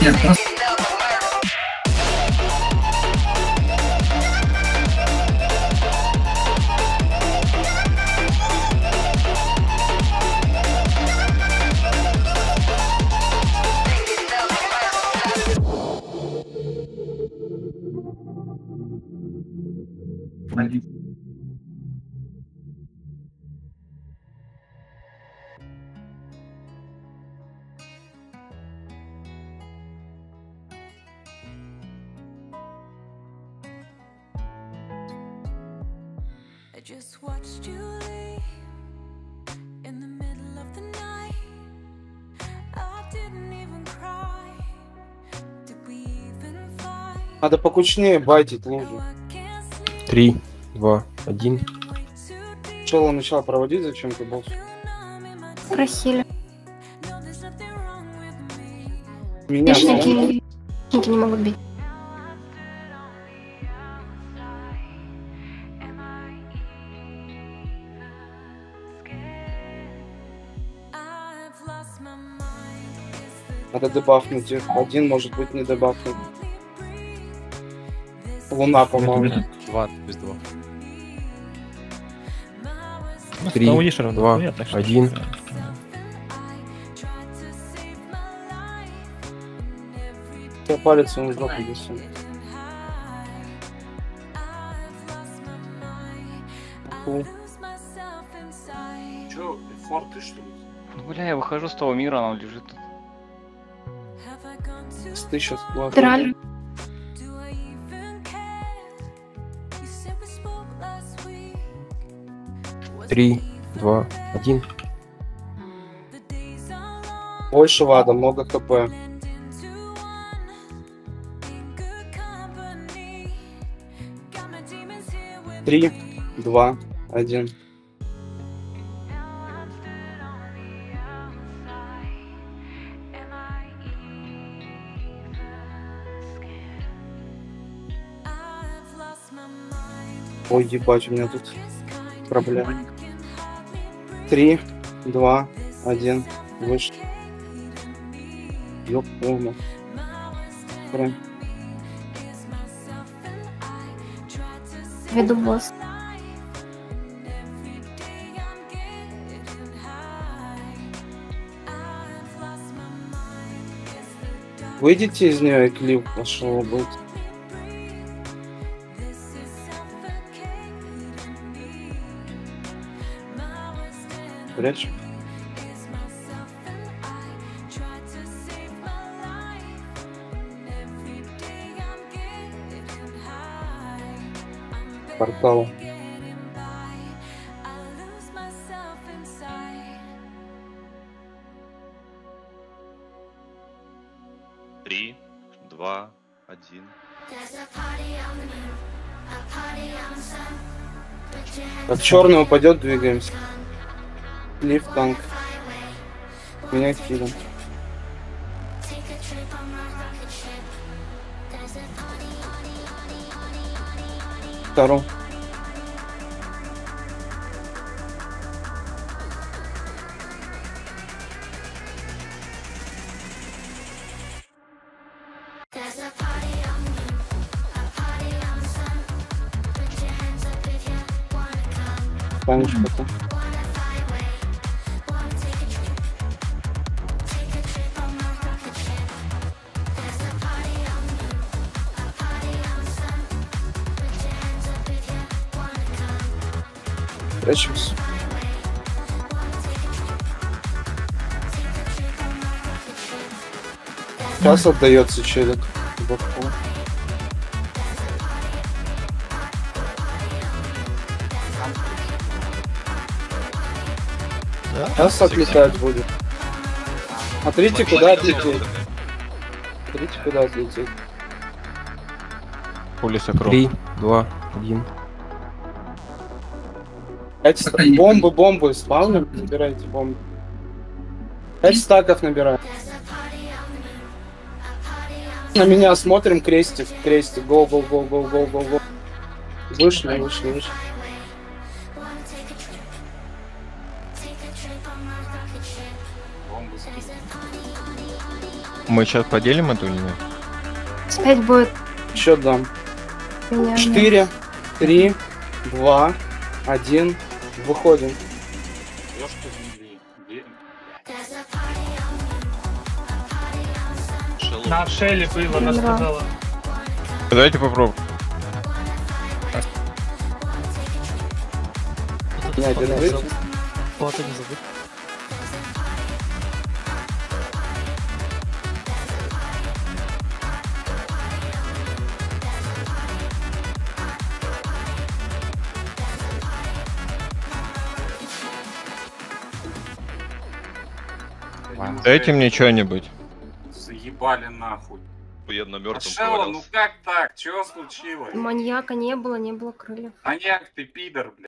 I just watched you leave in the middle of the night. I didn't even cry. Did we even fight? Надо покучнее байтить лужу. 3, 2, 1. Сначала начал проводить, зачем ты босс? Просили. Меня Хищники не могут бить. надо дебафнуть их. Один может быть не дебафнут. Луна, по-моему. 2 без 2. 3, 2, 1. Я палец ему в жопу несу. Чё, форты что ли? Ну, бля, я выхожу с того мира, она лежит тут. Ты сейчас Траль. Три, 2, 1. Больше вада, много хп. Три, 2, 1. Ой, ебать, у меня тут проблема. 3, 2, 1. Выше. Ёп, полно. Прям. Веду босс. Выйдите из нее, и клип пошел будет. Прячь. Портал. Три, 2, 1. Как черный упадет, двигаемся. Лифт, танк. Менять хилом. Второй. Паничка-то. Прячемся. Сейчас отдается челик. Сейчас отлетать будет. Смотрите, куда отлететь. Смотрите, куда отлететь. Пули сокров. 3, 2, 1. Бомбы спавним, набирайте бомбы. 5 стаков набираем. На меня смотрим, крестик, го. Вышли. Бомбы скинь. Мы сейчас поделим эту или нет? Опять будет Счет дам. меня. 4, 3, 2, 1. Выходим. Ёшка земли. Верим. На Шелли было, она Да. сказала. Давайте попробуем. Не держите. Плата не забудь. Дайте мне что-нибудь. Заебали нахуй. Я на мертвом Маршелла, ну повалился. как так? Чего случилось? Маньяка не было крыльев. Маньяк ты, пидор, блядь.